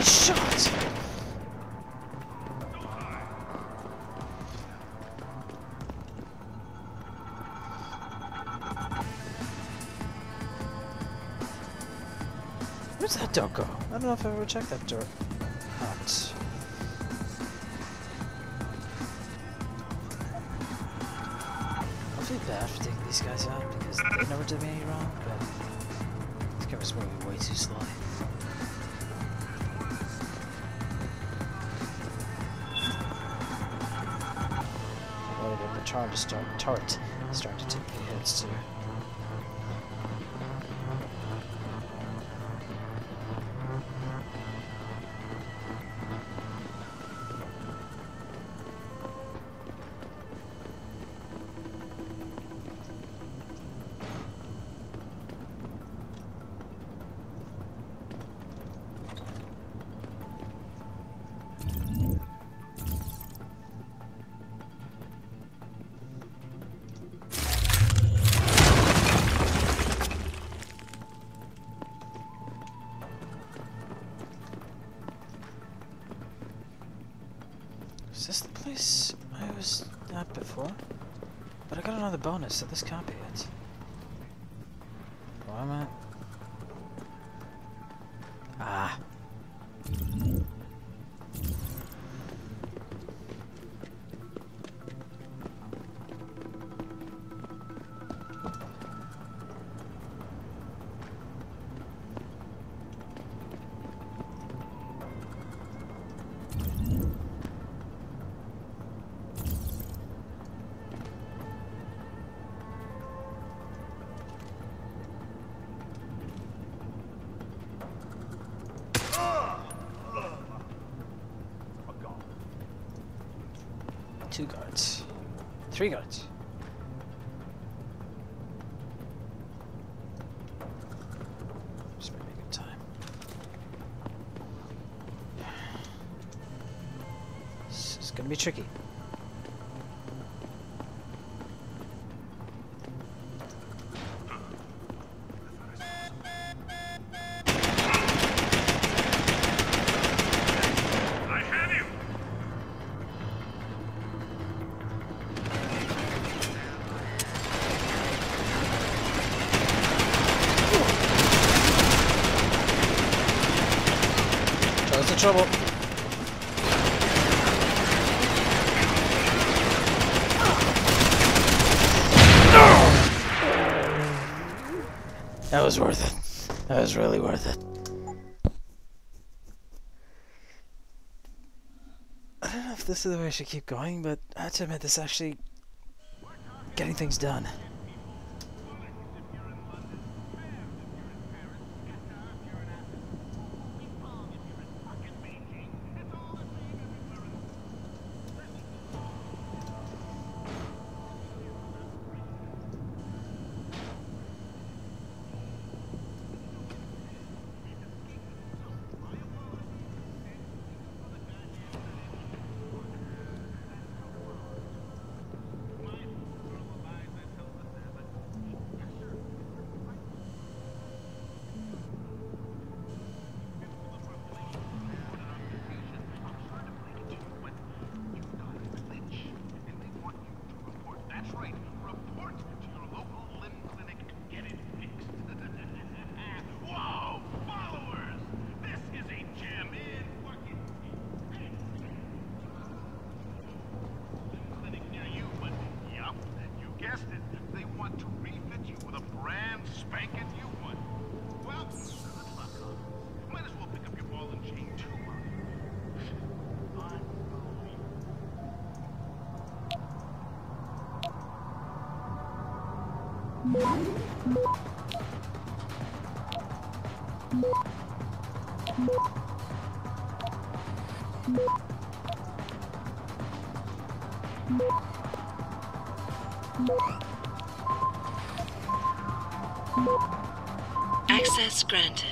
Nice shot! Where's that door go? I don't know if I ever checked that door. Out. I feel bad for taking these guys out because they never did me any wrong, but this camera's moving way too slowly. Whatever, the turret starting to take me hits too. Is this the place I was at before? But I got another bonus, so this can't be it. Where am I? Ah. Two guards. 3 guards. Just make a good time. This is gonna be tricky. What's the trouble? That was worth it. That was really worth it. I don't know if this is the way I should keep going, but I have to admit this is actually getting things done. Access granted.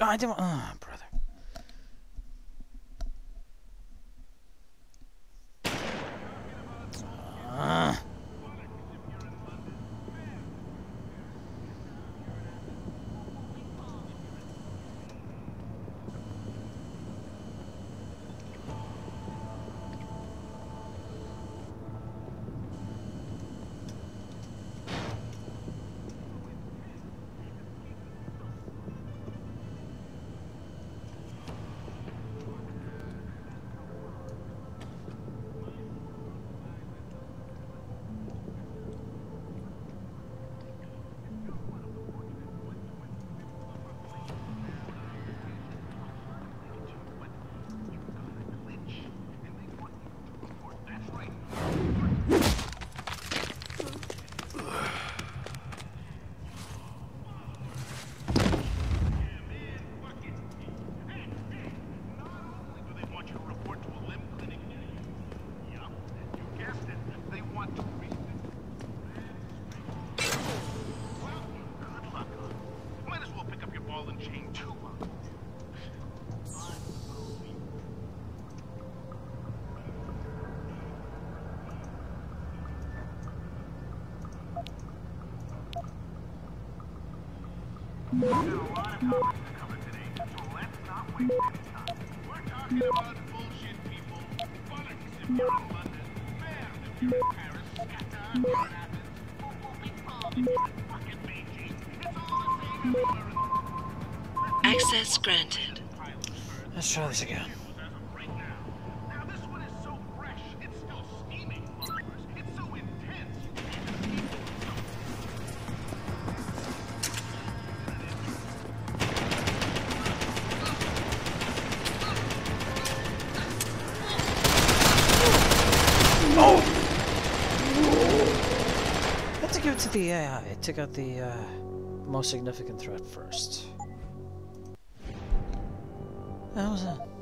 Oh, I didn't. Oh, brother. We've got a lot of topics to cover today, so let's not waste any time. We're talking about bullshit people, bollocks if you're in London, bears if you're in Paris, scatter if you're in Athens, big balls if you're in fucking Beijing. It's all the same everywhere. Access granted. Let's try this again. Now this one is so fresh, it's still steaming, followers. It's so intense. Oh! I had to give it to the AI. I took out the most significant threat first. That was it.